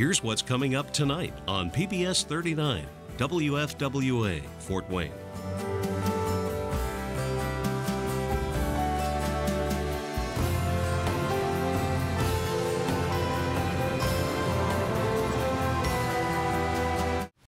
Here's what's coming up tonight on PBS 39 WFWA Fort Wayne.